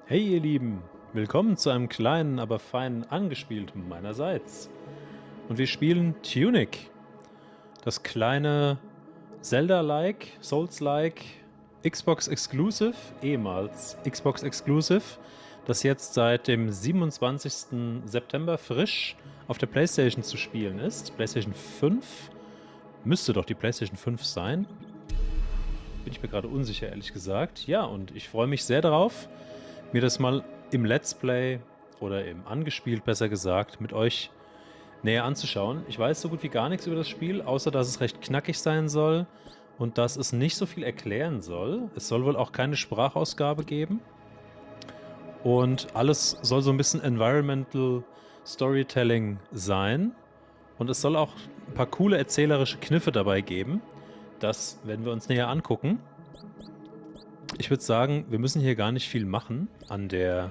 Hey ihr Lieben, willkommen zu einem kleinen, aber feinen Angespielten meinerseits. Und wir spielen Tunic, das kleine Zelda-like, Souls-like, Xbox-Exclusive, ehemals Xbox-Exclusive, das jetzt seit dem 27. September frisch auf der PlayStation zu spielen ist. PlayStation 5, müsste doch die PlayStation 5 sein. Bin ich mir gerade unsicher, ehrlich gesagt. Ja, und ich freue mich sehr darauf, mir das mal im Let's Play oder im Angespielt, besser gesagt, mit euch näher anzuschauen. Ich weiß so gut wie gar nichts über das Spiel, außer dass es recht knackig sein soll und dass es nicht so viel erklären soll. Es soll wohl auch keine Sprachausgabe geben. Und alles soll so ein bisschen Environmental Storytelling sein. Und es soll auch ein paar coole erzählerische Kniffe dabei geben. Das werden wir uns näher angucken. Ich würde sagen, wir müssen hier gar nicht viel machen an den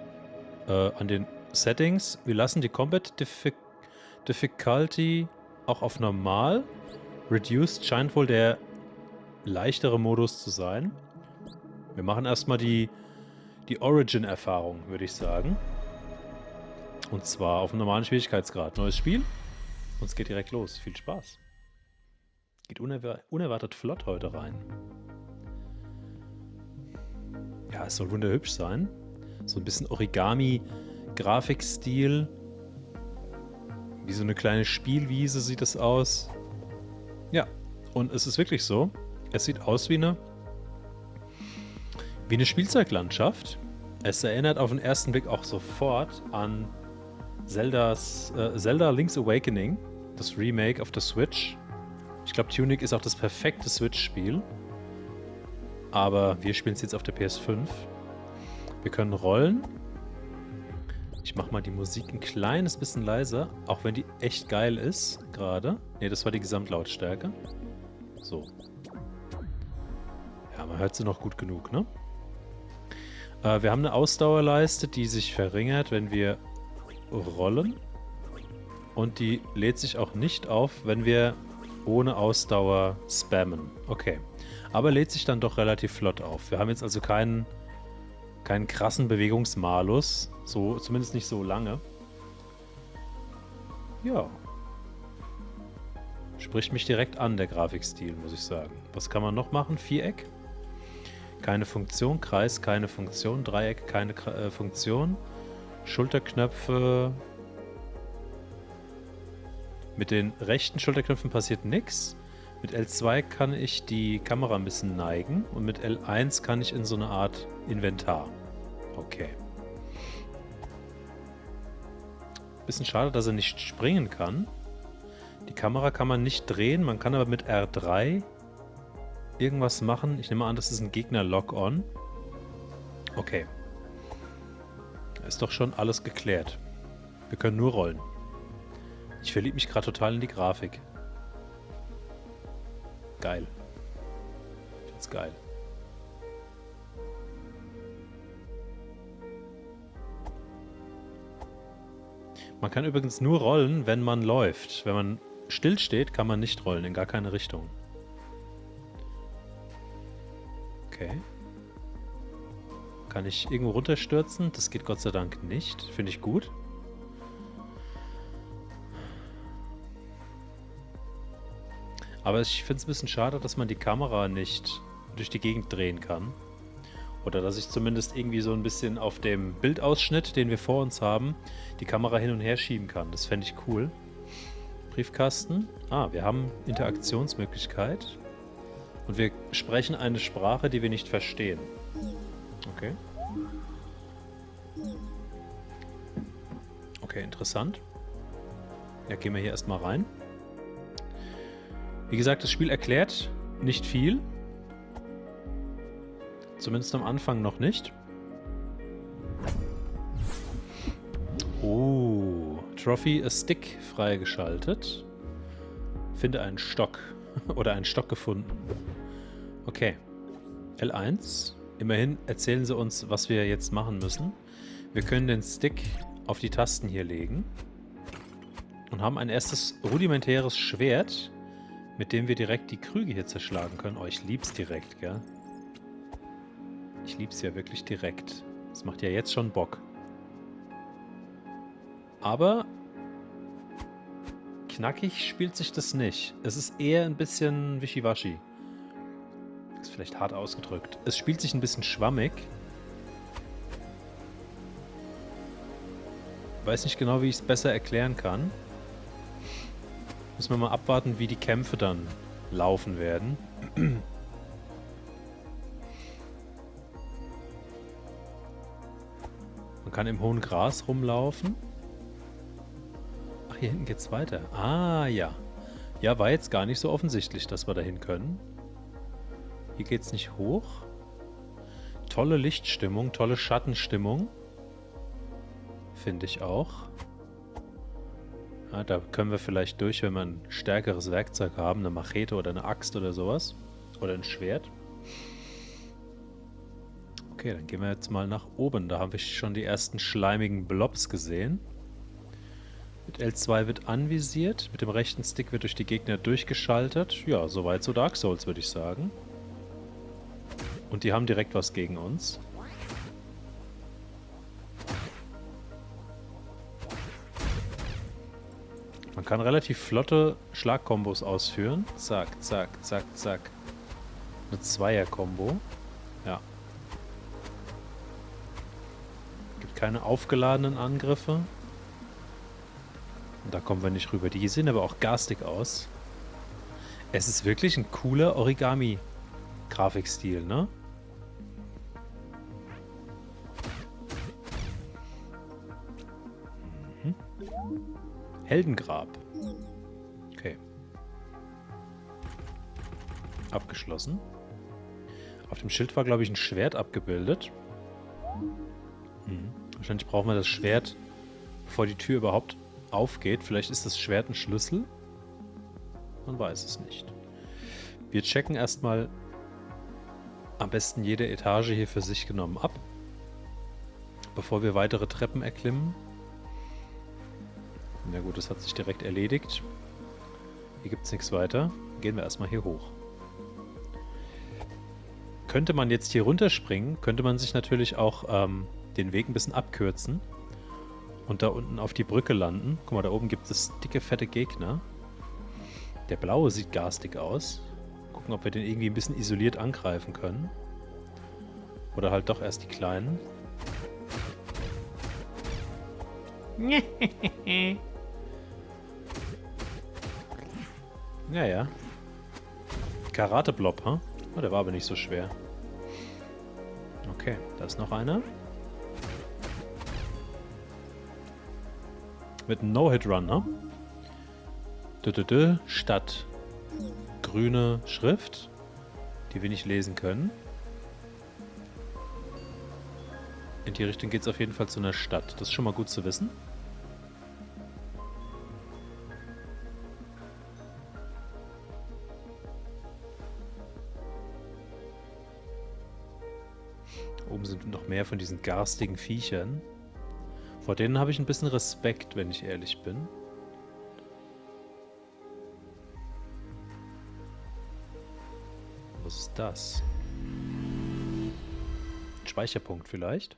Settings. Wir lassen die Combat Difficulty auch auf normal. Reduced scheint wohl der leichtere Modus zu sein. Wir machen erstmal die Origin-Erfahrung, würde ich sagen. Und zwar auf einem normalen Schwierigkeitsgrad. Neues Spiel. Und es geht direkt los. Viel Spaß. Geht unerwartet flott heute rein. Ja, es soll wunderhübsch sein. So ein bisschen Origami-Grafikstil. Wie so eine kleine Spielwiese sieht es aus. Ja, und es ist wirklich so. Es sieht aus wie eine Spielzeuglandschaft. Es erinnert auf den ersten Blick auch sofort an Zelda Link's Awakening, das Remake auf der Switch. Ich glaube, Tunic ist auch das perfekte Switch-Spiel. Aber wir spielen es jetzt auf der PS5. Wir können rollen. Ich mache mal die Musik ein kleines bisschen leiser, auch wenn die echt geil ist gerade. Ne, das war die Gesamtlautstärke. So. Ja, man hört sie noch gut genug, ne? Wir haben eine Ausdauerleiste, die sich verringert, wenn wir rollen. Und die lädt sich auch nicht auf, wenn wir ohne Ausdauer spammen. Okay. Aber lädt sich dann doch relativ flott auf. Wir haben jetzt also keinen krassen Bewegungsmalus. So, zumindest nicht so lange. Ja. Spricht mich direkt an, der Grafikstil, muss ich sagen. Was kann man noch machen? Viereck? Keine Funktion. Kreis, keine Funktion. Dreieck, keine Funktion. Schulterknöpfe. Mit den rechten Schulterknöpfen passiert nichts. Mit L2 kann ich die Kamera ein bisschen neigen und mit L1 kann ich in so eine Art Inventar. Okay. Bisschen schade, dass er nicht springen kann. Die Kamera kann man nicht drehen, man kann aber mit R3 irgendwas machen. Ich nehme an, das ist ein Gegner-Lock-On. Okay. Ist doch schon alles geklärt. Wir können nur rollen. Ich verliebe mich gerade total in die Grafik. Geil. Ich find's geil. Man kann übrigens nur rollen, wenn man läuft. Wenn man still steht, kann man nicht rollen, in gar keine Richtung. Okay. Kann ich irgendwo runterstürzen? Das geht Gott sei Dank nicht. Finde ich gut. Aber ich finde es ein bisschen schade, dass man die Kamera nicht durch die Gegend drehen kann. Oder dass ich zumindest irgendwie so ein bisschen auf dem Bildausschnitt, den wir vor uns haben, die Kamera hin und her schieben kann. Das fände ich cool. Briefkasten. Ah, wir haben Interaktionsmöglichkeit. Und wir sprechen eine Sprache, die wir nicht verstehen. Okay. Okay, interessant. Ja, gehen wir hier erstmal rein. Wie gesagt, das Spiel erklärt nicht viel. Zumindest am Anfang noch nicht. Oh, Trophy a Stick freigeschaltet. Finde einen Stock. Oder einen Stock gefunden. Okay. L1. Immerhin erzählen sie uns, was wir jetzt machen müssen. Wir können den Stick auf die Tasten hier legen. Und haben ein erstes rudimentäres Schwert, mit dem wir direkt die Krüge hier zerschlagen können. Oh, ich lieb's direkt, gell? Ich lieb's ja wirklich direkt. Das macht ja jetzt schon Bock. Aber knackig spielt sich das nicht. Es ist eher ein bisschen wischiwaschi. Ist vielleicht hart ausgedrückt. Es spielt sich ein bisschen schwammig. Weiß nicht genau, wie ich es besser erklären kann. Müssen wir mal abwarten, wie die Kämpfe dann laufen werden. Man kann im hohen Gras rumlaufen. Ach, hier hinten geht's weiter. Ah, ja. Ja, war jetzt gar nicht so offensichtlich, dass wir dahin können. Hier geht's nicht hoch. Tolle Lichtstimmung, tolle Schattenstimmung. Finde ich auch. Ja, da können wir vielleicht durch, wenn wir ein stärkeres Werkzeug haben. Eine Machete oder eine Axt oder sowas. Oder ein Schwert. Okay, dann gehen wir jetzt mal nach oben. Da habe ich schon die ersten schleimigen Blobs gesehen. Mit L2 wird anvisiert. Mit dem rechten Stick wird durch die Gegner durchgeschaltet. Ja, soweit so Dark Souls, würde ich sagen. Und die haben direkt was gegen uns. Man kann relativ flotte Schlagkombos ausführen. Zack, zack, zack, zack. Eine Zweier-Kombo. Ja. Gibt keine aufgeladenen Angriffe. Und da kommen wir nicht rüber. Die sehen aber auch garstig aus. Es ist wirklich ein cooler Origami-Grafikstil, ne? Mhm. Heldengrab. Okay. Abgeschlossen. Auf dem Schild war, glaube ich, ein Schwert abgebildet. Wahrscheinlich brauchen wir das Schwert, bevor die Tür überhaupt aufgeht. Vielleicht ist das Schwert ein Schlüssel. Man weiß es nicht. Wir checken erstmal am besten jede Etage hier für sich genommen ab, bevor wir weitere Treppen erklimmen. Na gut, das hat sich direkt erledigt. Hier gibt es nichts weiter. Gehen wir erstmal hier hoch. Könnte man jetzt hier runterspringen, könnte man sich natürlich auch den Weg ein bisschen abkürzen und da unten auf die Brücke landen. Guck mal, da oben gibt es dicke, fette Gegner. Der blaue sieht garstig aus. Gucken, ob wir den irgendwie ein bisschen isoliert angreifen können. Oder halt doch erst die kleinen. Naja. Karate-Blob, ha? Oh, der war aber nicht so schwer. Okay, da ist noch einer. Mit einem No-Hit-Run, ne? Stadt. Grüne Schrift, die wir nicht lesen können. In die Richtung geht es auf jeden Fall zu einer Stadt. Das ist schon mal gut zu wissen. Oben sind noch mehr von diesen garstigen Viechern. Vor denen habe ich ein bisschen Respekt, wenn ich ehrlich bin. Was ist das? Ein Speicherpunkt vielleicht?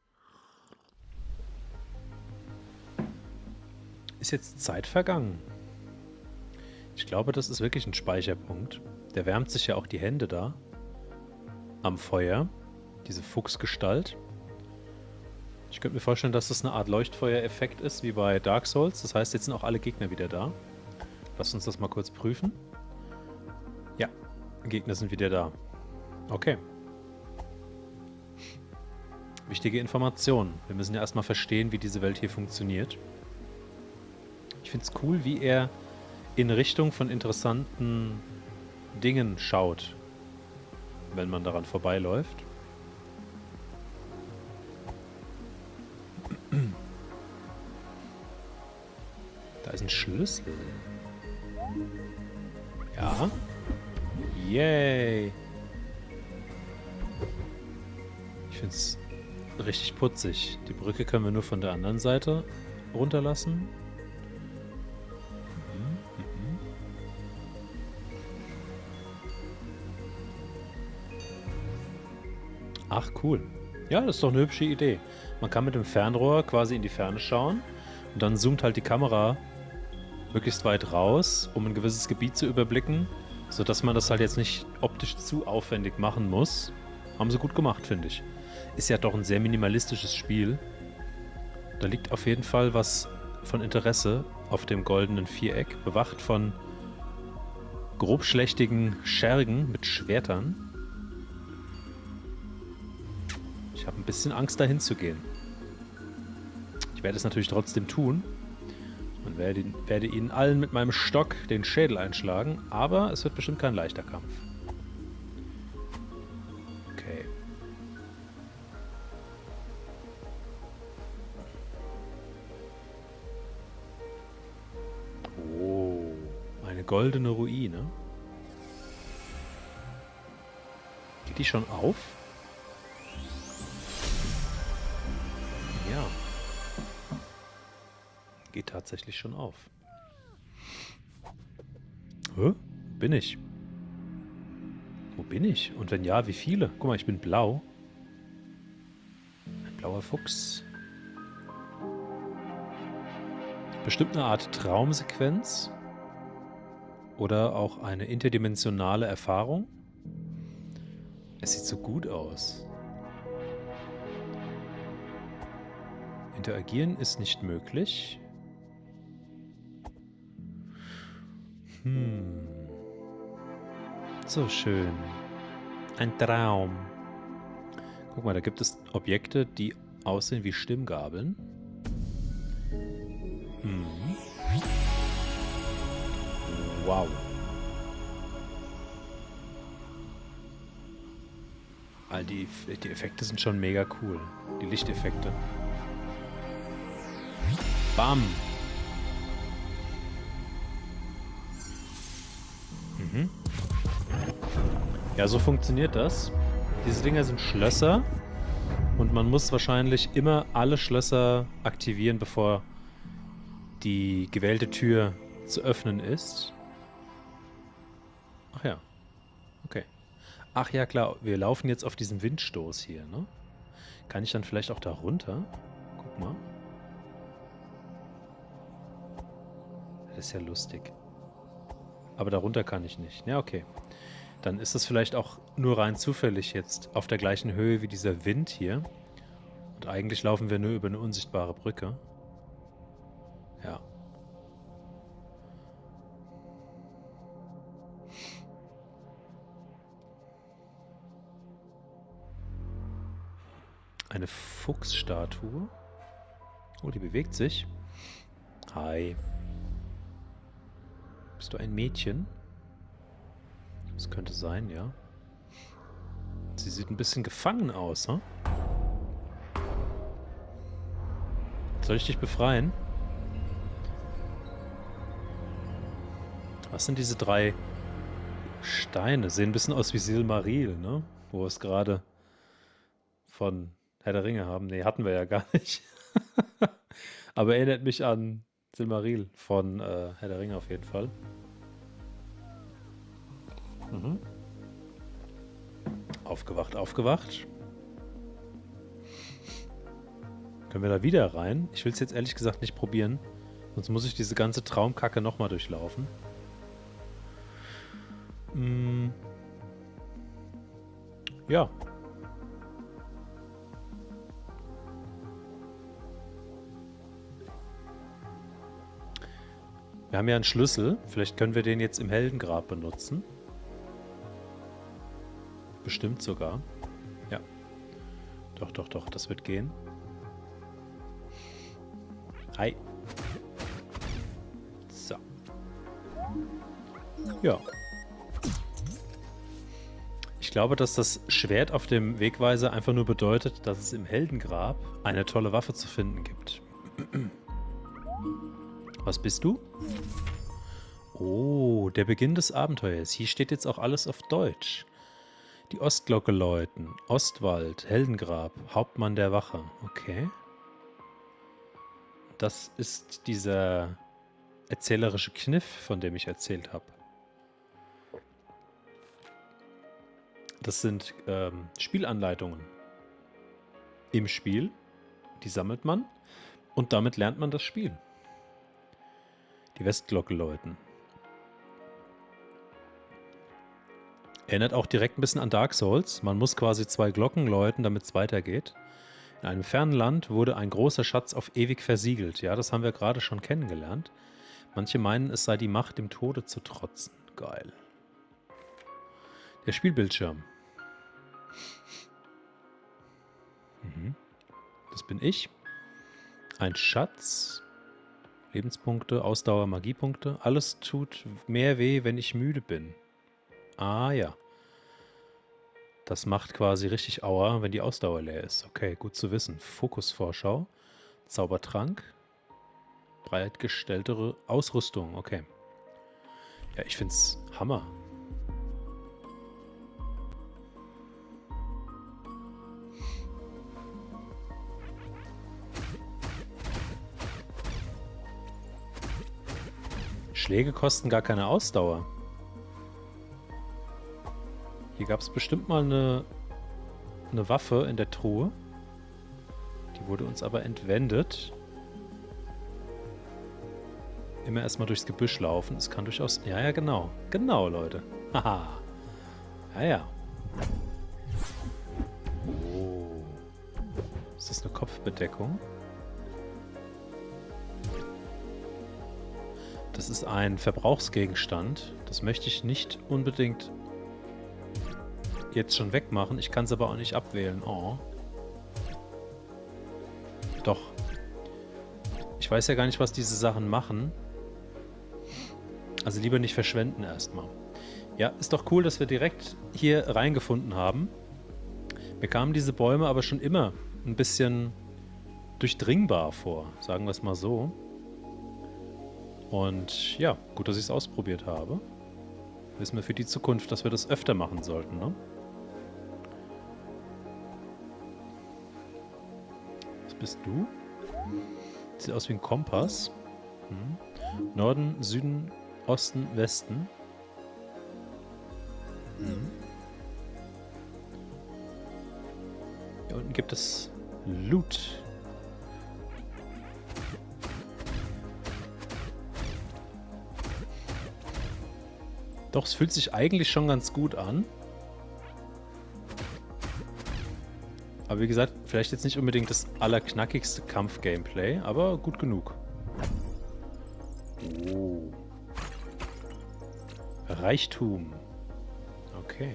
Ist jetzt Zeit vergangen? Ich glaube, das ist wirklich ein Speicherpunkt. Der wärmt sich ja auch die Hände da. Am Feuer. Diese Fuchsgestalt. Ich könnte mir vorstellen, dass das eine Art Leuchtfeuereffekt ist, wie bei Dark Souls. Das heißt, jetzt sind auch alle Gegner wieder da. Lass uns das mal kurz prüfen. Ja, Gegner sind wieder da. Okay. Wichtige Information. Wir müssen ja erstmal verstehen, wie diese Welt hier funktioniert. Ich finde es cool, wie er in Richtung von interessanten Dingen schaut, wenn man daran vorbeiläuft. Da ist ein Schlüssel. Ja. Yay. Ich finde es richtig putzig. Die Brücke können wir nur von der anderen Seite runterlassen. Ach, cool. Ja, das ist doch eine hübsche Idee. Man kann mit dem Fernrohr quasi in die Ferne schauen und dann zoomt halt die Kamera möglichst weit raus, um ein gewisses Gebiet zu überblicken, sodass man das halt jetzt nicht optisch zu aufwendig machen muss. Haben sie gut gemacht, finde ich. Ist ja doch ein sehr minimalistisches Spiel. Da liegt auf jeden Fall was von Interesse auf dem goldenen Viereck, bewacht von grobschlächtigen Schergen mit Schwertern. Ich habe ein bisschen Angst, dahin zu gehen. Ich werde es natürlich trotzdem tun und werde ihnen allen mit meinem Stock den Schädel einschlagen, aber es wird bestimmt kein leichter Kampf. Okay. Oh, eine goldene Ruine. Geht die schon auf? Ja. Geht tatsächlich schon auf. Hä? Bin ich? Wo bin ich? Und wenn ja, wie viele? Guck mal, ich bin blau. Ein blauer Fuchs. Bestimmt eine Art Traumsequenz. Oder auch eine interdimensionale Erfahrung. Es sieht so gut aus. Interagieren ist nicht möglich. So schön. Ein Traum. Guck mal, da gibt es Objekte, die aussehen wie Stimmgabeln. Wow. All die Effekte sind schon mega cool. Die Lichteffekte. Bam. Ja, so funktioniert das. Diese Dinger sind Schlösser und man muss wahrscheinlich immer alle Schlösser aktivieren, bevor die gewählte Tür zu öffnen ist. Ach ja. Okay. Ach ja, klar, wir laufen jetzt auf diesem Windstoß hier, ne? Kann ich dann vielleicht auch da runter? Guck mal. Das ist ja lustig. Aber darunter kann ich nicht. Ja, okay. Dann ist das vielleicht auch nur rein zufällig jetzt auf der gleichen Höhe wie dieser Wind hier. Und eigentlich laufen wir nur über eine unsichtbare Brücke. Ja. Eine Fuchsstatue. Oh, die bewegt sich. Hi. Bist du ein Mädchen? Das könnte sein, ja. Sie sieht ein bisschen gefangen aus, hm? Soll ich dich befreien? Was sind diese 3 Steine? Sehen ein bisschen aus wie Silmaril, ne? Wo wir es gerade von Herr der Ringe haben. Ne, hatten wir ja gar nicht. Aber erinnert mich an Silmaril von Herr der Ringe auf jeden Fall. Aufgewacht, aufgewacht. Können wir da wieder rein? Ich will es jetzt ehrlich gesagt nicht probieren. Sonst muss ich diese ganze Traumkacke nochmal durchlaufen. Ja. Wir haben ja einen Schlüssel. Vielleicht können wir den jetzt im Heldengrab benutzen. Bestimmt sogar. Ja. Doch, doch, doch. Das wird gehen. Hi. So. Ja. Ich glaube, dass das Schwert auf dem Wegweiser einfach nur bedeutet, dass es im Heldengrab eine tolle Waffe zu finden gibt. Was bist du? Oh, der Beginn des Abenteuers. Hier steht jetzt auch alles auf Deutsch. Die Ostglocke läuten. Ostwald, Heldengrab, Hauptmann der Wache. Okay. Das ist dieser erzählerische Kniff, von dem ich erzählt habe. Das sind Spielanleitungen. im Spiel. Die sammelt man und damit lernt man das Spiel. Die Westglocke läuten. Erinnert auch direkt ein bisschen an Dark Souls. Man muss quasi 2 Glocken läuten, damit es weitergeht. In einem fernen Land wurde ein großer Schatz auf ewig versiegelt. Ja, das haben wir gerade schon kennengelernt. Manche meinen, es sei die Macht, dem Tode zu trotzen. Geil. Der Spielbildschirm. Das bin ich. Ein Schatz. Lebenspunkte, Ausdauer, Magiepunkte. Alles tut mehr weh, wenn ich müde bin. Ah ja. Das macht quasi richtig Aua, wenn die Ausdauer leer ist. Okay, gut zu wissen. Fokusvorschau. Zaubertrank. Breitgestelltere Ausrüstung. Okay. Ja, ich find's Hammer. Schläge kosten gar keine Ausdauer. Hier gab es bestimmt mal eine Waffe in der Truhe. Die wurde uns aber entwendet. Immer erstmal durchs Gebüsch laufen. Es kann durchaus... Ja, ja, genau. Genau, Leute. Haha. Ja, ja. Oh. Ist das eine Kopfbedeckung? Das ist ein Verbrauchsgegenstand. Das möchte ich nicht unbedingt jetzt schon wegmachen. Ich kann es aber auch nicht abwählen. Oh. Doch. Ich weiß ja gar nicht, was diese Sachen machen. Also lieber nicht verschwenden erstmal. Ja, ist doch cool, dass wir direkt hier reingefunden haben. Mir kamen diese Bäume aber schon immer ein bisschen durchdringbar vor, sagen wir es mal so. Und ja, gut, dass ich es ausprobiert habe. Wissen wir für die Zukunft, dass wir das öfter machen sollten, ne? Was bist du? Sieht aus wie ein Kompass. Norden, Süden, Osten, Westen. Hier unten gibt es Loot. Doch, es fühlt sich eigentlich schon ganz gut an. Aber wie gesagt, vielleicht jetzt nicht unbedingt das allerknackigste Kampf-Gameplay, aber gut genug. Oh. Reichtum. Okay.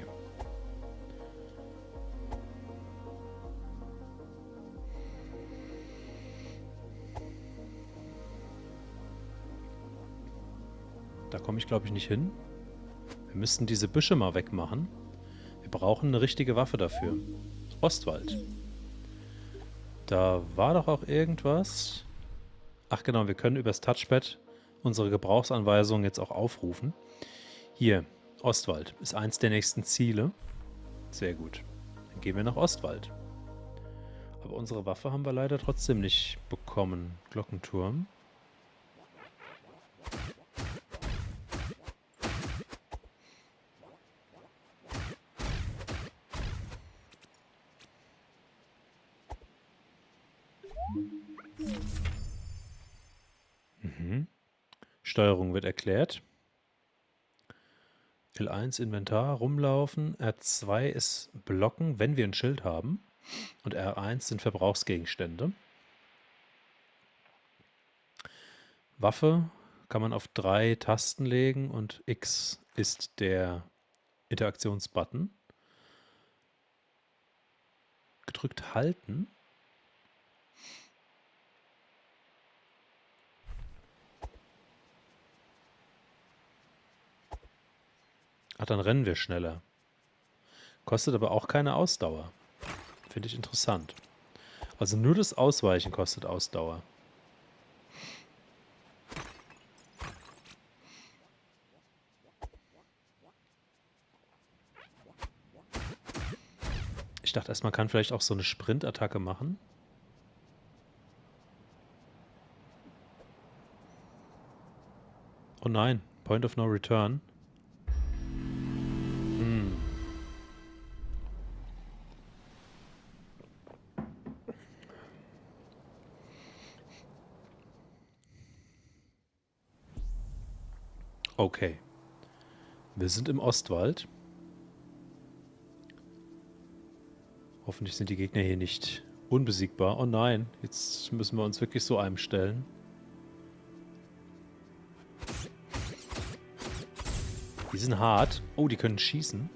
Da komme ich, glaube ich, nicht hin. Wir müssten diese Büsche mal wegmachen. Wir brauchen eine richtige Waffe dafür. Ostwald. Da war doch auch irgendwas. Ach genau, wir können übers Touchpad unsere Gebrauchsanweisungen jetzt auch aufrufen. Hier, Ostwald ist eins der nächsten Ziele. Sehr gut. Dann gehen wir nach Ostwald. Aber unsere Waffe haben wir leider trotzdem nicht bekommen. Glockenturm. Steuerung wird erklärt. L1 Inventar, rumlaufen. R2 ist blocken, wenn wir ein Schild haben. Und R1 sind Verbrauchsgegenstände. Waffe kann man auf 3 Tasten legen und X ist der Interaktionsbutton. Gedrückt halten. Ach, dann rennen wir schneller. Kostet aber auch keine Ausdauer. Finde ich interessant. Also nur das Ausweichen kostet Ausdauer. Ich dachte erst, man kann vielleicht auch so eine Sprint-Attacke machen. Oh nein, Point of No Return. Okay. Wir sind im Ostwald. Hoffentlich sind die Gegner hier nicht unbesiegbar. Oh nein, jetzt müssen wir uns wirklich so einem stellen. Die sind hart. Oh, die können schießen.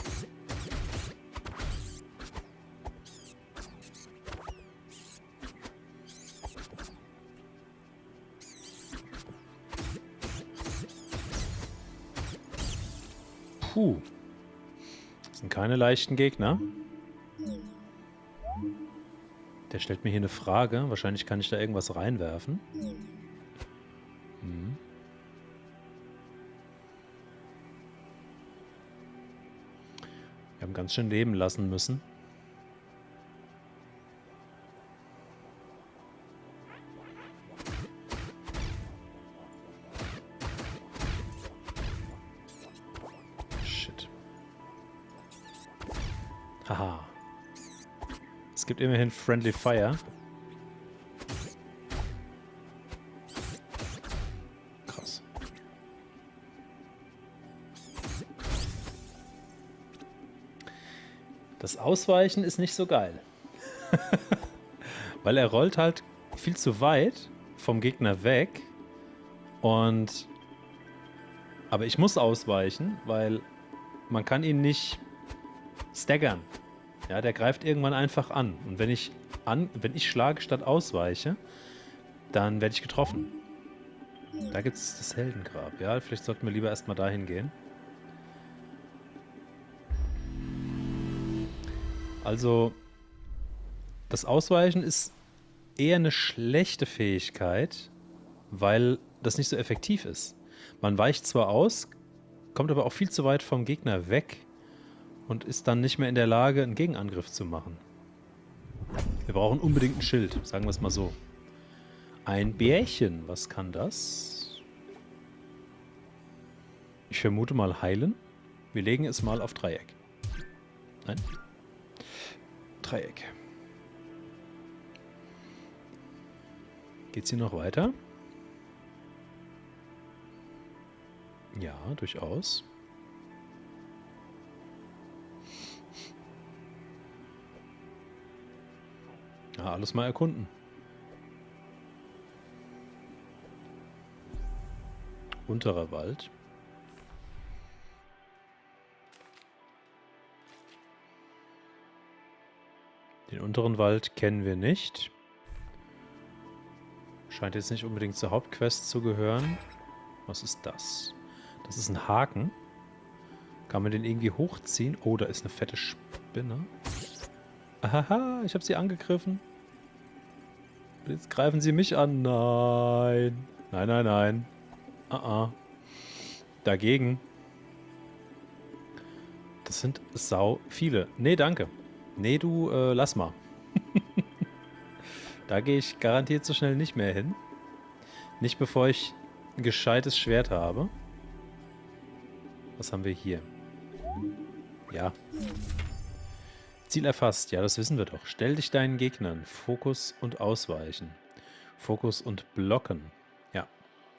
Puh. Das sind keine leichten Gegner. Der stellt mir hier eine Frage. Wahrscheinlich kann ich da irgendwas reinwerfen. Hm. Wir haben ganz schön leben lassen müssen. Shit. Haha. Es gibt immerhin Friendly Fire. Krass. Das Ausweichen ist nicht so geil. Weil er rollt halt viel zu weit vom Gegner weg. Aber ich muss ausweichen, weil man kann ihn nicht staggern. Ja, der greift irgendwann einfach an. Und wenn ich schlage statt ausweiche, dann werde ich getroffen. Da gibt es das Heldengrab. Ja, vielleicht sollten wir lieber erstmal dahin gehen. Also, das Ausweichen ist eher eine schlechte Fähigkeit, weil das nicht so effektiv ist. Man weicht zwar aus, kommt aber auch viel zu weit vom Gegner weg und ist dann nicht mehr in der Lage, einen Gegenangriff zu machen. Wir brauchen unbedingt ein Schild, sagen wir es mal so. Ein Bärchen, was kann das? Ich vermute mal heilen. Wir legen es mal auf Dreieck. Nein? Dreieck. Geht's hier noch weiter? Ja, durchaus. Ja, alles mal erkunden. Unterer Wald. Den unteren Wald kennen wir nicht. Scheint jetzt nicht unbedingt zur Hauptquest zu gehören. Was ist das? Das ist ein Haken. Kann man den irgendwie hochziehen? Oh, da ist eine fette Spinne. Ahaha, ich habe sie angegriffen. Jetzt greifen sie mich an. Nein. Nein, nein, nein. Dagegen. Das sind sau viele. Nee, danke. Nee, du, lass mal. Da gehe ich garantiert so schnell nicht mehr hin. Nicht bevor ich ein gescheites Schwert habe. Was haben wir hier? Ja. Ziel erfasst. Ja, das wissen wir doch. Stell dich deinen Gegnern. Fokus und Ausweichen. Fokus und Blocken. Ja.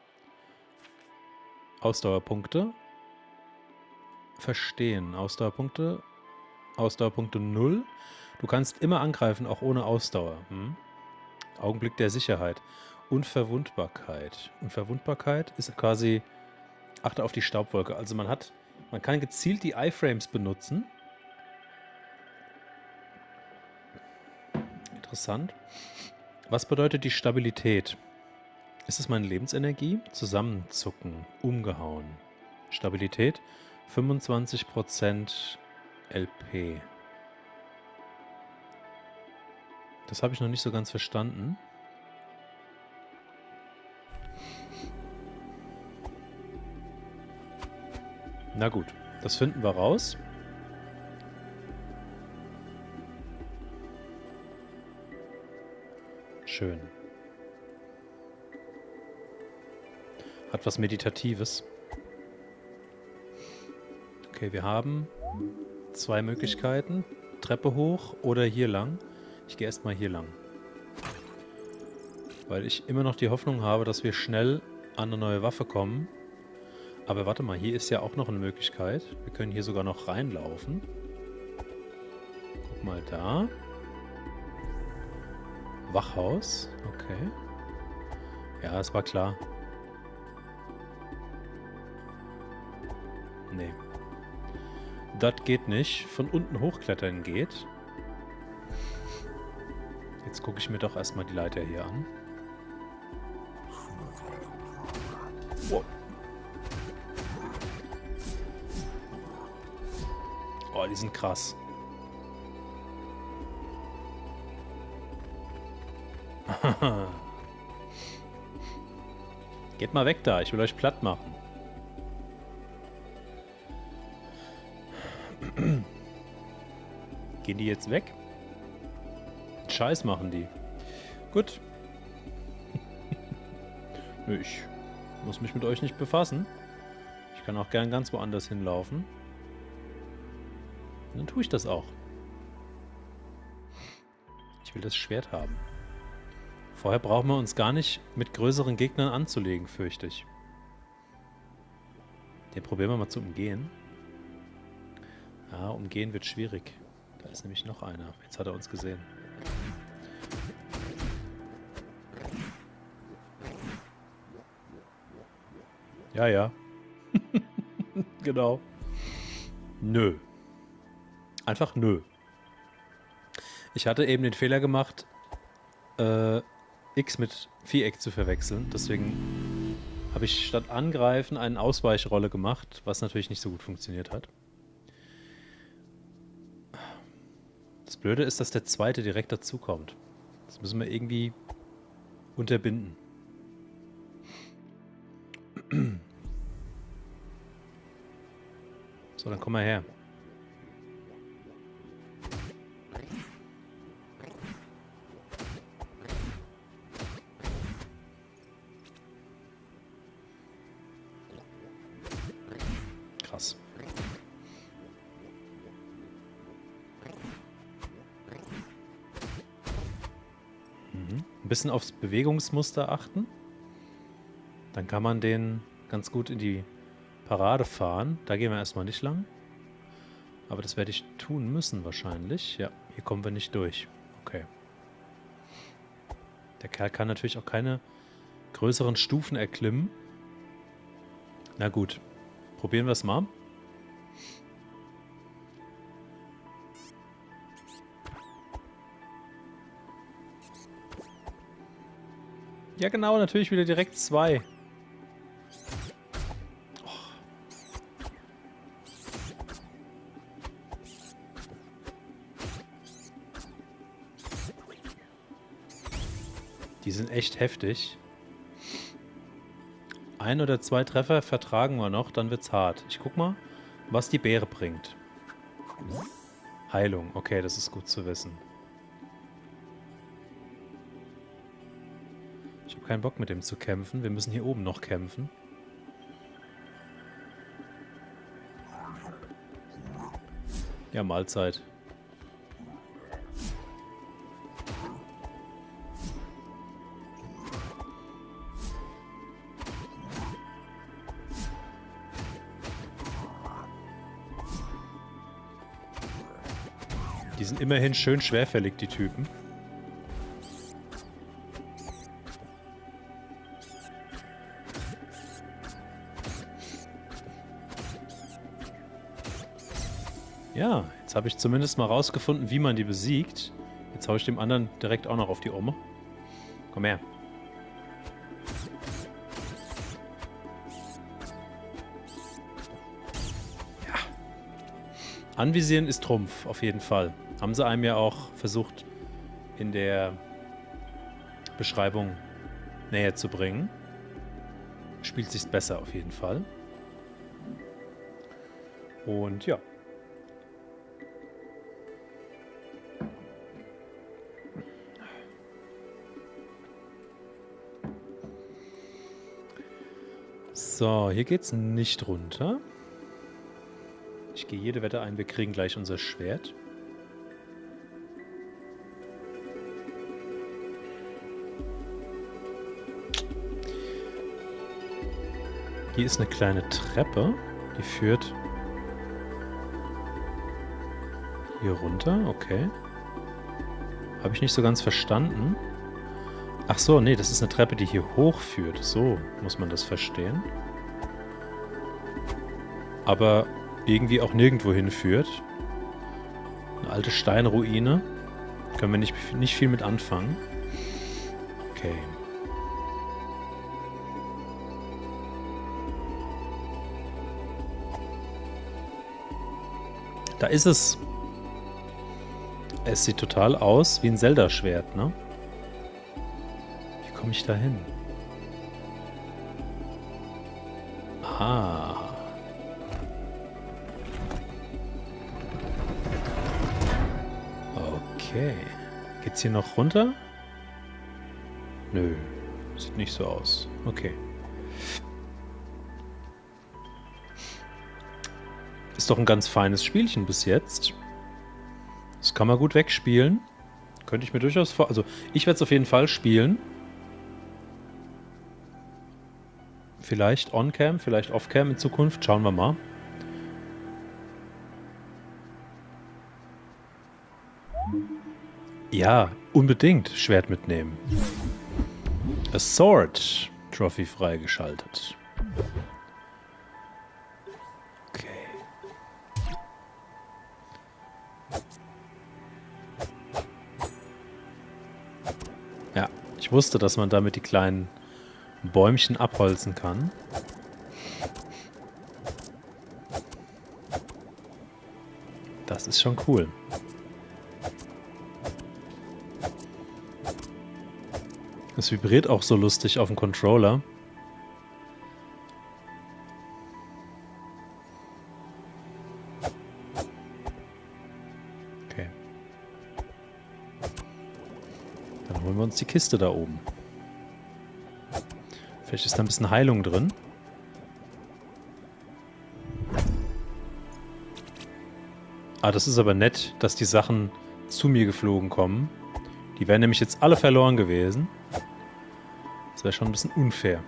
Ausdauerpunkte. Verstehen. Ausdauerpunkte. Ausdauerpunkte 0. Du kannst immer angreifen, auch ohne Ausdauer. Augenblick der Sicherheit. Unverwundbarkeit. Unverwundbarkeit ist quasi... Achte auf die Staubwolke. Also man kann gezielt die Iframes benutzen. Interessant. Was bedeutet die Stabilität? Ist es meine Lebensenergie? Zusammenzucken. Umgehauen. Stabilität. 25% LP. Das habe ich noch nicht so ganz verstanden. Na gut, das finden wir raus. Schön. Hat was Meditatives. Okay, wir haben 2 Möglichkeiten. Treppe hoch oder hier lang. Ich gehe erstmal hier lang. Weil ich immer noch die Hoffnung habe, dass wir schnell an eine neue Waffe kommen. Aber warte mal, hier ist ja auch noch eine Möglichkeit. Wir können hier sogar noch reinlaufen. Guck mal da. Wachhaus. Okay. Ja, das war klar. Nee. Das geht nicht. Von unten hochklettern geht. Jetzt gucke ich mir doch erstmal die Leiter hier an. Wow. Oh, die sind krass. Geht mal weg da, ich will euch platt machen. Gehen die jetzt weg? Scheiß machen die. Gut. Ich muss mich mit euch nicht befassen. Ich kann auch gern ganz woanders hinlaufen. Und dann tue ich das auch. Ich will das Schwert haben. Vorher brauchen wir uns gar nicht mit größeren Gegnern anzulegen, fürchte ich. Den probieren wir mal zu umgehen. Ja, umgehen wird schwierig. Da ist nämlich noch einer. Jetzt hat er uns gesehen. Ja, ja. Genau. Nö. Einfach nö. Ich hatte eben den Fehler gemacht, X mit Viereck zu verwechseln. Deswegen habe ich statt Angreifen eine Ausweichrolle gemacht, was natürlich nicht so gut funktioniert hat. Das Blöde ist, dass der zweite direkt dazukommt. Das müssen wir irgendwie unterbinden. So, dann komm mal her. Krass. Ein bisschen aufs Bewegungsmuster achten. Dann kann man den ganz gut in die Parade fahren. Da gehen wir erstmal nicht lang. Aber das werde ich tun müssen wahrscheinlich. Ja, hier kommen wir nicht durch. Okay. Der Kerl kann natürlich auch keine größeren Stufen erklimmen. Na gut. Probieren wir es mal. Ja genau, natürlich wieder direkt 2. Die sind echt heftig. 1 oder 2 Treffer vertragen wir noch, dann wird's hart. Ich guck mal, was die Beere bringt. Heilung, okay, das ist gut zu wissen. Ich habe keinen Bock mit dem zu kämpfen. Wir müssen hier oben noch kämpfen. Ja, Mahlzeit. Die sind immerhin schön schwerfällig, die Typen. Ja, jetzt habe ich zumindest mal rausgefunden, wie man die besiegt. Jetzt haue ich dem anderen direkt auch noch auf die Omme. Komm her. Ja. Anvisieren ist Trumpf, auf jeden Fall. Haben sie einem ja auch versucht, in der Beschreibung näher zu bringen. Spielt sich's besser, auf jeden Fall. Und ja. So, hier geht's nicht runter. Ich gehe jede Wette ein, wir kriegen gleich unser Schwert. Hier ist eine kleine Treppe, die führt hier runter. Okay. Habe ich nicht so ganz verstanden. Ach so, nee, das ist eine Treppe, die hier hochführt. So muss man das verstehen. Aber irgendwie auch nirgendwo hinführt. Eine alte Steinruine. Können wir nicht viel mit anfangen. Okay. Da ist es. Es sieht total aus wie ein Zelda-Schwert, ne? Wie komme ich da hin? Ah. Okay. Geht's hier noch runter? Nö. Sieht nicht so aus. Okay. Ist doch ein ganz feines Spielchen bis jetzt. Das kann man gut wegspielen. Könnte ich mir durchaus vor... Also, ich werde es auf jeden Fall spielen. Vielleicht on-cam, vielleicht off-cam in Zukunft. Schauen wir mal. Ja, unbedingt Schwert mitnehmen. A Sword Trophy freigeschaltet. Okay. Ja, ich wusste, dass man damit die kleinen Bäumchen abholzen kann. Das ist schon cool. Es vibriert auch so lustig auf dem Controller. Okay. Dann holen wir uns die Kiste da oben. Vielleicht ist da ein bisschen Heilung drin. Ah, das ist aber nett, dass die Sachen zu mir geflogen kommen. Die wären nämlich jetzt alle verloren gewesen. Das wäre schon ein bisschen unfair.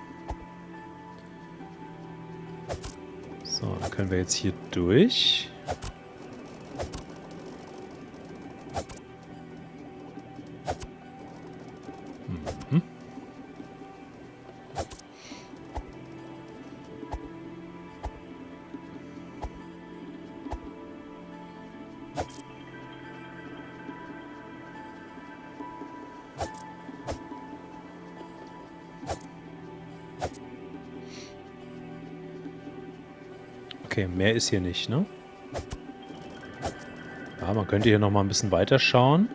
So, dann können wir jetzt hier durch. Mhm. Okay, mehr ist hier nicht, ne? Ja, man könnte hier noch mal ein bisschen weiter schauen.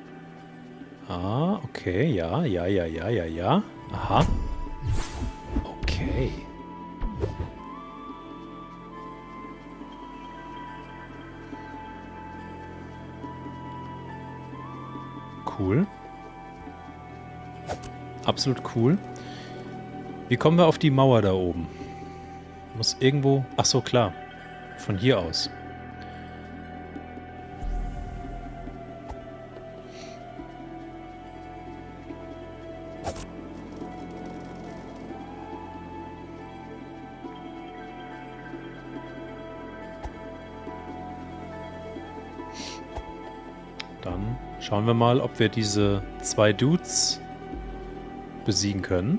Ah, okay, ja. Aha. Okay. Cool. Absolut cool. Wie kommen wir auf die Mauer da oben? Muss irgendwo... Ach so, klar. Von hier aus. Dann schauen wir mal, ob wir diese zwei Dudes besiegen können.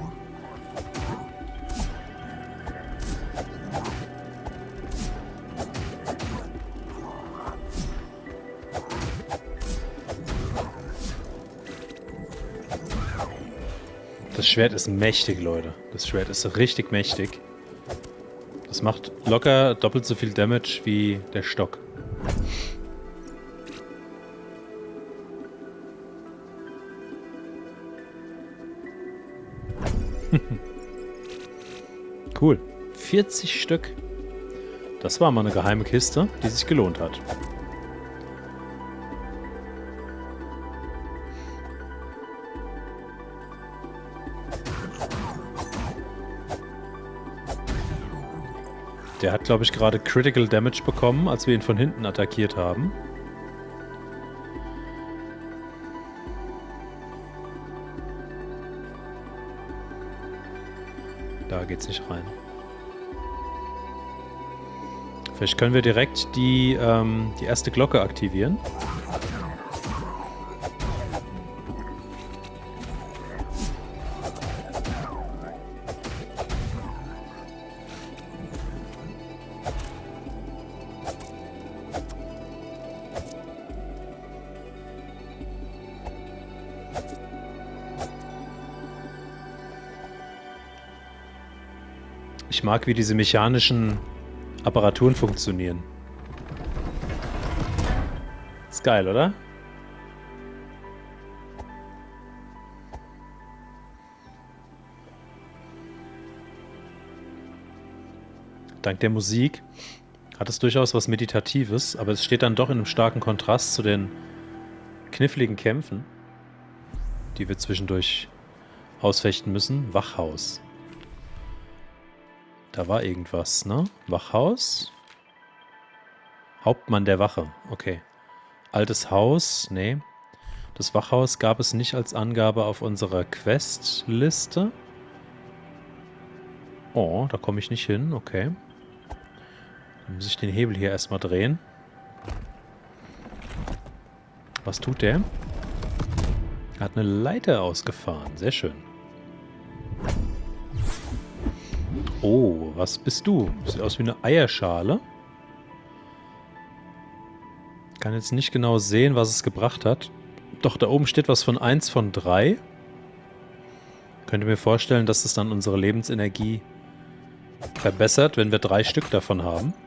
Das Schwert ist mächtig, Leute. Das Schwert ist richtig mächtig. Das macht locker doppelt so viel Damage wie der Stock. Cool. 40 Stück. Das war mal eine geheime Kiste, die sich gelohnt hat. Der hat, glaube ich, gerade Critical Damage bekommen, als wir ihn von hinten attackiert haben. Da geht's nicht rein. Vielleicht können wir direkt die erste Glocke aktivieren. Ich mag, wie diese mechanischen Apparaturen funktionieren. Ist geil, oder? Dank der Musik hat es durchaus was Meditatives, aber es steht dann doch in einem starken Kontrast zu den kniffligen Kämpfen, die wir zwischendurch ausfechten müssen. Wachhaus. Da war irgendwas, ne? Wachhaus? Hauptmann der Wache. Okay. Altes Haus? Nee. Das Wachhaus gab es nicht als Angabe auf unserer Questliste. Oh, da komme ich nicht hin. Okay. Dann muss ich den Hebel hier erstmal drehen. Was tut der? Er hat eine Leiter ausgefahren. Sehr schön. Oh, was bist du? Sieht aus wie eine Eierschale. Kann jetzt nicht genau sehen, was es gebracht hat. Doch, da oben steht was von 1 von 3. Könnte mir vorstellen, dass es dann unsere Lebensenergie verbessert, wenn wir 3 Stück davon haben.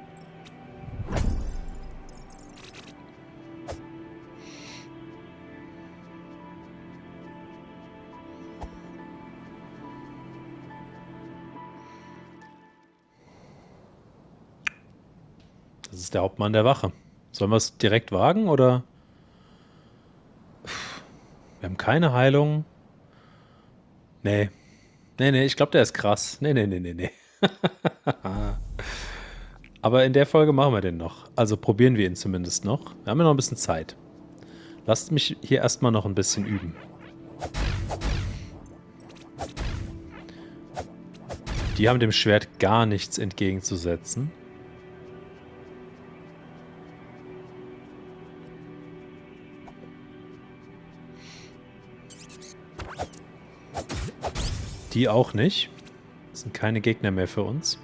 Das ist der Hauptmann der Wache. Sollen wir es direkt wagen, oder? Wir haben keine Heilung. Nee. Nee, ich glaube, der ist krass. Nee. Aber in der Folge machen wir den noch. Also probieren wir ihn zumindest noch. Wir haben ja noch ein bisschen Zeit. Lasst mich hier erstmal noch ein bisschen üben. Die haben dem Schwert gar nichts entgegenzusetzen. Die auch nicht. Das sind keine Gegner mehr für uns.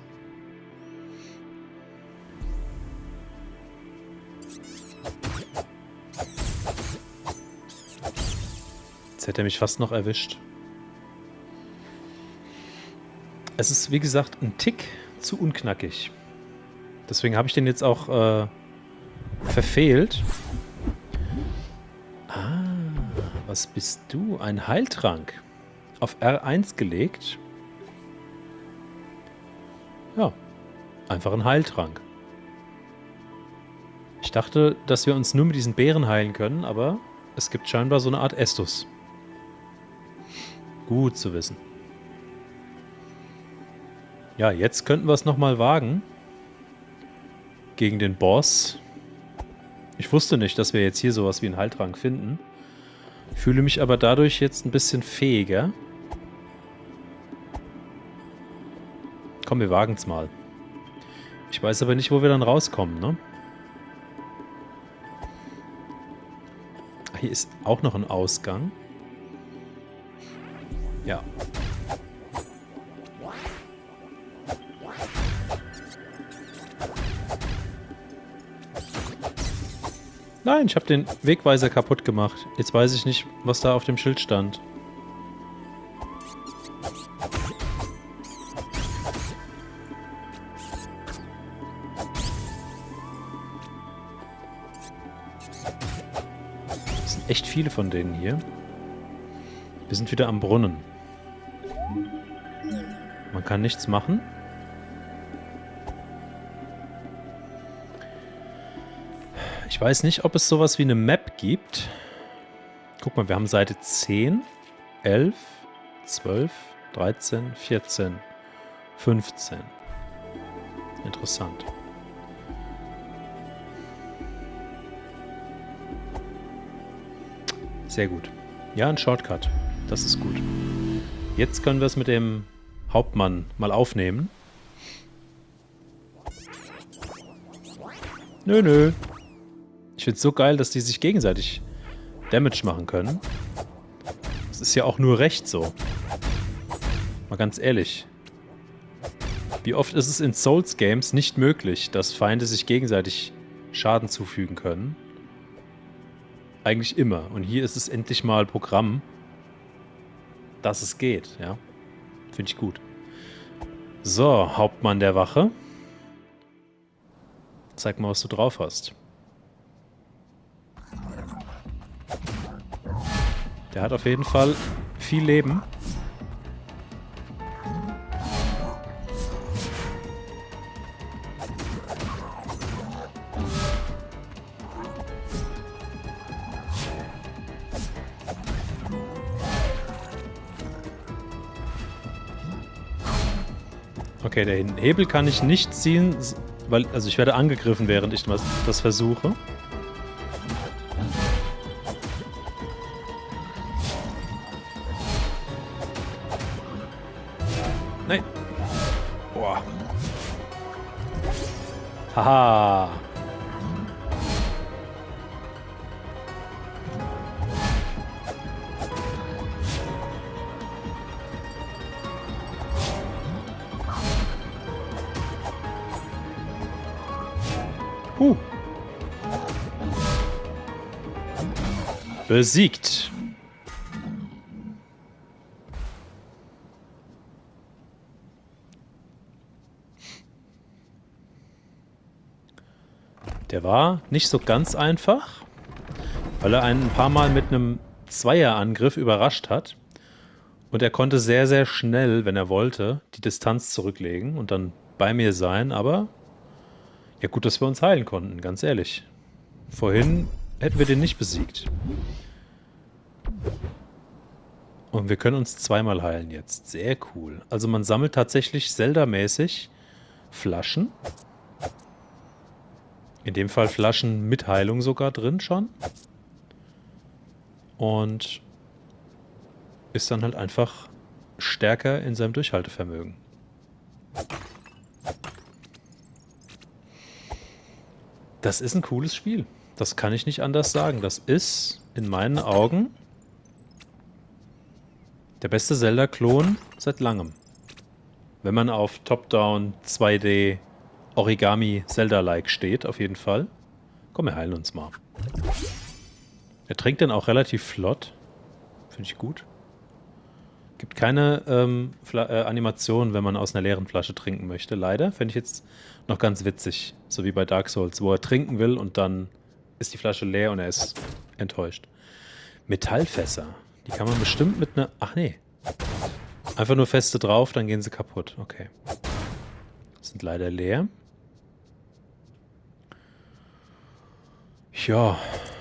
Jetzt hätte er mich fast noch erwischt. Es ist, wie gesagt, ein Tick zu unknackig. Deswegen habe ich den jetzt auch verfehlt. Ah, was bist du? Ein Heiltrank. Auf R1 gelegt. Ja, einfach ein Heiltrank. Ich dachte, dass wir uns nur mit diesen Beeren heilen können, aber es gibt scheinbar so eine Art Estus. Gut zu wissen. Ja, jetzt könnten wir es nochmal wagen. Gegen den Boss. Ich wusste nicht, dass wir jetzt hier sowas wie einen Heiltrank finden. Ich fühle mich aber dadurch jetzt ein bisschen fähiger. Komm, wir wagen es mal. Ich weiß aber nicht, wo wir dann rauskommen, ne? Hier ist auch noch ein Ausgang. Ja. Nein, ich habe den Wegweiser kaputt gemacht. Jetzt weiß ich nicht, was da auf dem Schild stand. Es sind echt viele von denen hier. Wir sind wieder am Brunnen. Man kann nichts machen. Ich weiß nicht, ob es sowas wie eine Map gibt. Guck mal, wir haben Seite 10, 11, 12, 13, 14, 15. Interessant. Sehr gut. Ja, ein Shortcut. Das ist gut. Jetzt können wir es mit dem Hauptmann mal aufnehmen. Nö, nö. Ich find's so geil, dass die sich gegenseitig Damage machen können. Das ist ja auch nur recht so. Mal ganz ehrlich. Wie oft ist es in Souls-Games nicht möglich, dass Feinde sich gegenseitig Schaden zufügen können? Eigentlich immer. Und hier ist es endlich mal Programm, dass es geht, ja. Finde ich gut. So, Hauptmann der Wache. Zeig mal, was du drauf hast. Der hat auf jeden Fall viel Leben. Okay, den Hebel kann ich nicht ziehen, weil, also ich werde angegriffen, während ich das versuche. Nein. Boah. Haha. Besiegt. Der war nicht so ganz einfach, weil er einen ein paar Mal mit einem Zweierangriff überrascht hat. Und er konnte sehr, sehr schnell, wenn er wollte, die Distanz zurücklegen und dann bei mir sein. Aber ja, gut, dass wir uns heilen konnten, ganz ehrlich. Vorhin hätten wir den nicht besiegt. Und wir können uns zweimal heilen jetzt. Sehr cool. Also man sammelt tatsächlich Zelda-mäßig Flaschen. In dem Fall Flaschen mit Heilung sogar drin schon. Und ist dann halt einfach stärker in seinem Durchhaltevermögen. Das ist ein cooles Spiel. Das kann ich nicht anders sagen. Das ist in meinen Augen der beste Zelda-Klon seit langem. Wenn man auf Top-Down 2D Origami Zelda-like steht, auf jeden Fall. Komm, wir heilen uns mal. Er trinkt den auch relativ flott. Finde ich gut. Gibt keine Animation, wenn man aus einer leeren Flasche trinken möchte. Leider. Finde ich jetzt noch ganz witzig. So wie bei Dark Souls, wo er trinken will und dann ist die Flasche leer und er ist enttäuscht. Metallfässer. Die kann man bestimmt mit einer... Ach nee. Einfach nur feste drauf, dann gehen sie kaputt. Okay. Sind leider leer. Ja.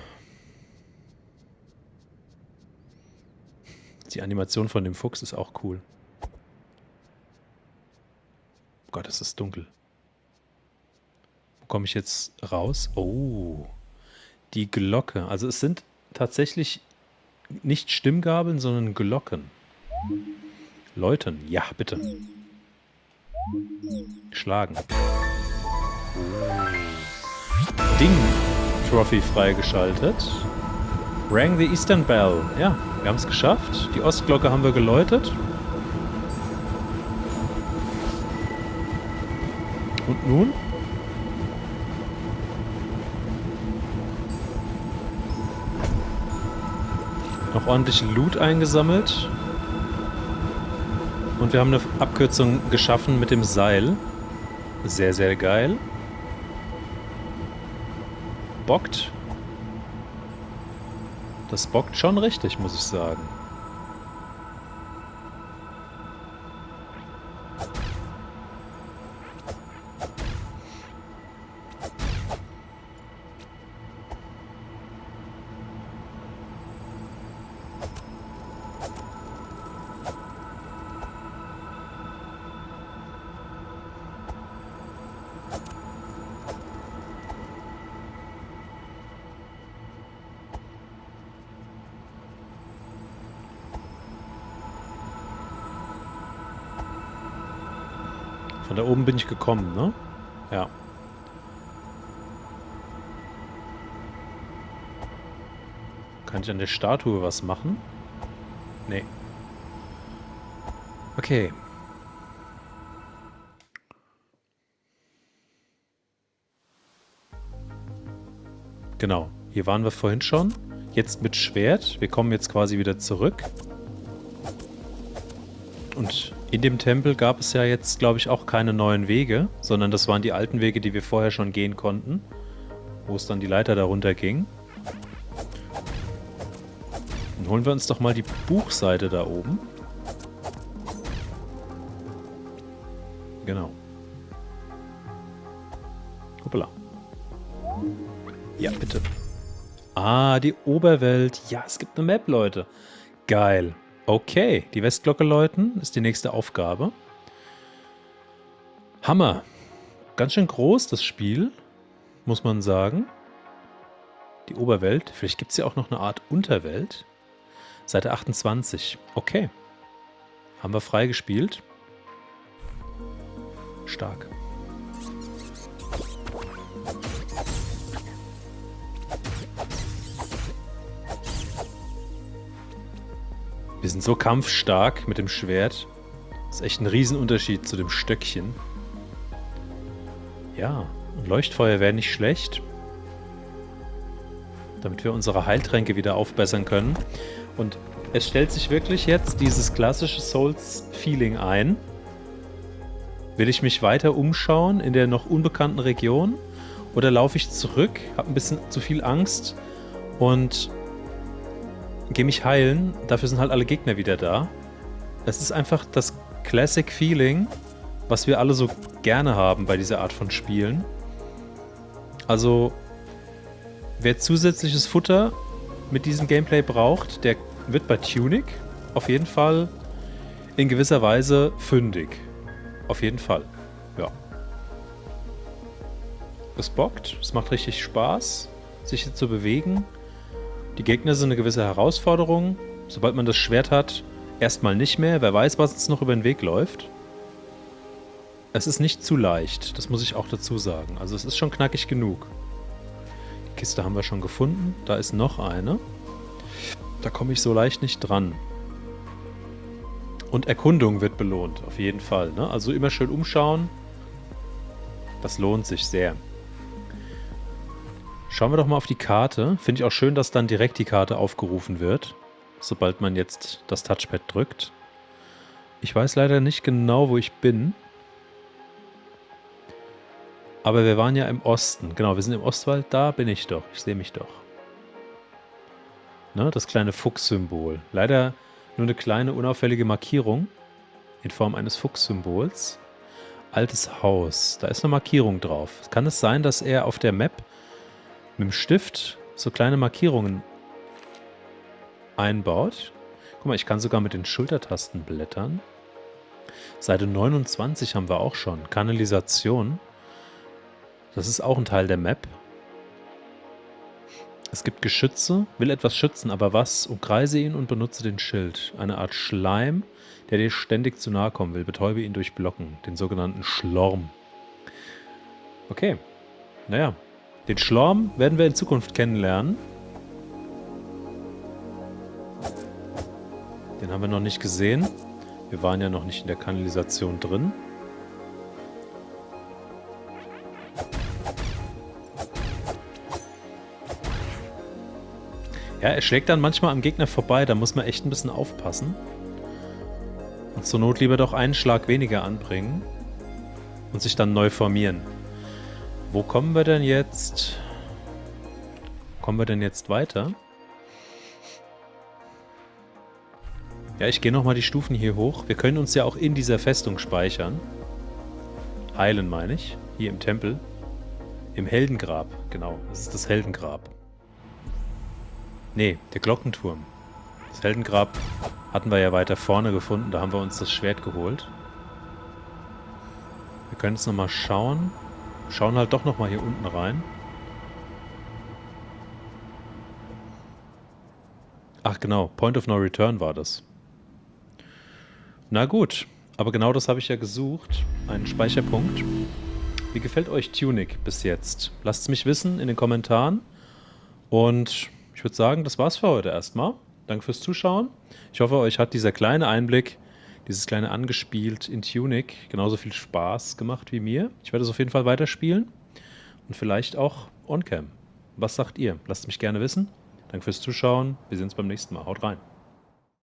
Die Animation von dem Fuchs ist auch cool. Oh Gott, es ist dunkel. Wo komme ich jetzt raus? Oh. Die Glocke. Also es sind tatsächlich nicht Stimmgabeln, sondern Glocken. Läuten. Ja, bitte. Schlagen. Ding. Trophy freigeschaltet. Rang the Eastern Bell. Ja, wir haben es geschafft. Die Ostglocke haben wir geläutet. Und nun? Noch ordentlich Loot eingesammelt. Und wir haben eine Abkürzung geschaffen mit dem Seil. Sehr, sehr geil. Bockt. Das bockt schon richtig, muss ich sagen. Von da oben bin ich gekommen, ne? Ja. Kann ich an der Statue was machen? Nee. Okay. Genau. Hier waren wir vorhin schon. Jetzt mit Schwert. Wir kommen jetzt quasi wieder zurück. Und in dem Tempel gab es ja jetzt, glaube ich, auch keine neuen Wege, sondern das waren die alten Wege, die wir vorher schon gehen konnten, wo es dann die Leiter darunter ging. Dann holen wir uns doch mal die Buchseite da oben. Genau. Hoppala. Ja, bitte. Ah, die Oberwelt. Ja, es gibt eine Map, Leute. Geil. Okay, die Westglocke läuten ist die nächste Aufgabe. Hammer. Ganz schön groß, das Spiel, muss man sagen. Die Oberwelt. Vielleicht gibt es ja auch noch eine Art Unterwelt. Seite 28. Okay. Haben wir freigespielt. Stark. Wir sind so kampfstark mit dem Schwert. Das ist echt ein Riesenunterschied zu dem Stöckchen. Ja, und Leuchtfeuer wäre nicht schlecht. Damit wir unsere Heiltränke wieder aufbessern können. Und es stellt sich wirklich jetzt dieses klassische Souls-Feeling ein. Will ich mich weiter umschauen in der noch unbekannten Region? Oder laufe ich zurück, habe ein bisschen zu viel Angst und gehe mich heilen? Dafür sind halt alle Gegner wieder da. Es ist einfach das Classic-Feeling, was wir alle so gerne haben bei dieser Art von Spielen. Also, wer zusätzliches Futter mit diesem Gameplay braucht, der wird bei Tunic auf jeden Fall in gewisser Weise fündig. Auf jeden Fall, ja. Es bockt, es macht richtig Spaß, sich hier zu bewegen. Die Gegner sind eine gewisse Herausforderung. Sobald man das Schwert hat, erstmal nicht mehr. Wer weiß, was uns noch über den Weg läuft. Es ist nicht zu leicht, das muss ich auch dazu sagen. Also es ist schon knackig genug. Die Kiste haben wir schon gefunden. Da ist noch eine. Da komme ich so leicht nicht dran. Und Erkundung wird belohnt, auf jeden Fall. Ne? Also immer schön umschauen. Das lohnt sich sehr. Schauen wir doch mal auf die Karte. Finde ich auch schön, dass dann direkt die Karte aufgerufen wird, sobald man jetzt das Touchpad drückt. Ich weiß leider nicht genau, wo ich bin. Aber wir waren ja im Osten. Genau, wir sind im Ostwald. Da bin ich doch. Ich sehe mich doch. Ne, das kleine Fuchssymbol. Leider nur eine kleine, unauffällige Markierung in Form eines Fuchssymbols. Altes Haus. Da ist eine Markierung drauf. Kann es sein, dass er auf der Map mit dem Stift so kleine Markierungen einbaut? Guck mal, ich kann sogar mit den Schultertasten blättern. Seite 29 haben wir auch schon. Kanalisation. Das ist auch ein Teil der Map. Es gibt Geschütze, will etwas schützen, aber was? Umkreise ihn und benutze den Schild. Eine Art Schleim, der dir ständig zu nahe kommen will. Betäube ihn durch Blocken, den sogenannten Schlorm. Okay, naja, den Schlorm werden wir in Zukunft kennenlernen. Den haben wir noch nicht gesehen. Wir waren ja noch nicht in der Kanalisation drin. Ja, er schlägt dann manchmal am Gegner vorbei, da muss man echt ein bisschen aufpassen. Und zur Not lieber doch einen Schlag weniger anbringen und sich dann neu formieren. Wo kommen wir denn jetzt? Kommen wir denn jetzt weiter? Ja, ich gehe nochmal die Stufen hier hoch. Wir können uns ja auch in dieser Festung speichern. Heilen, meine ich. Hier im Tempel. Im Heldengrab, genau. Das ist das Heldengrab. Nee, der Glockenturm. Das Heldengrab hatten wir ja weiter vorne gefunden. Da haben wir uns das Schwert geholt. Wir können jetzt nochmal schauen. Schauen halt doch nochmal hier unten rein. Ach genau, Point of No Return war das. Na gut, Aber genau das habe ich ja gesucht, einen Speicherpunkt. Wie gefällt euch Tunic bis jetzt? Lasst es mich wissen in den Kommentaren. Und ich würde sagen, das war's für heute erstmal. Danke fürs Zuschauen. Ich hoffe, euch hat dieser kleine Einblick, dieses kleine Angespielt in Tunic genauso viel Spaß gemacht wie mir. Ich werde es auf jeden Fall weiterspielen und vielleicht auch on-cam. Was sagt ihr? Lasst mich gerne wissen. Danke fürs Zuschauen. Wir sehen uns beim nächsten Mal. Haut rein.